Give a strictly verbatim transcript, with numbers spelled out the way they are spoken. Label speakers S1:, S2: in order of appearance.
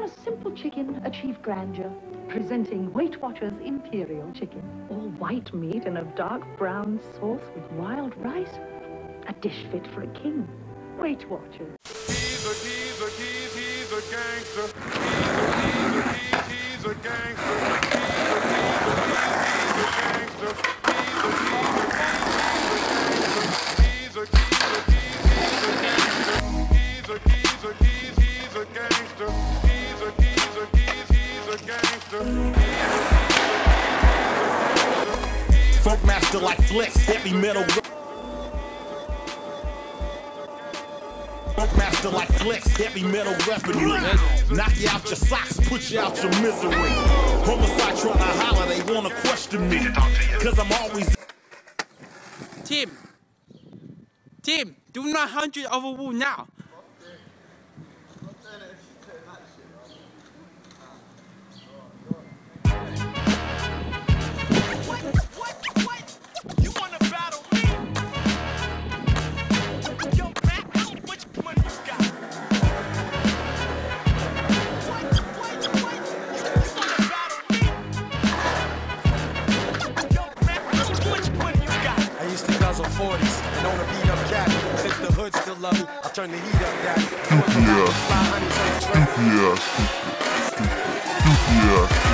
S1: a simple chicken achieve grandeur? Presenting Weight Watchers Imperial Chicken. All white meat and a dark brown sauce with wild rice. A dish fit for a king. Weight Watchers.
S2: He's a, he's a, he's, he's a gangster. He's a, he's a, he's, he's a gangster. He's a, he's a, he's, he's a gangster. He's a, he's a, he's, he's a gangster. He's a, he's a, he's, he's a gangster. He's a, he's a, he's, he's a gangster.
S3: Funk master like Flex, heavy metal. Funk master like Flex, heavy metal revenue. Knock you out your socks, put you out your misery. Homicide trying to holler, they wanna question me. Cause I'm always.
S4: Tim, Tim, do nine hundred over wall now.
S5: forties and on a beat up cat. Since the hood still love me, I'll turn the heat up, daddy.
S6: Yeah. Yeah. Yeah.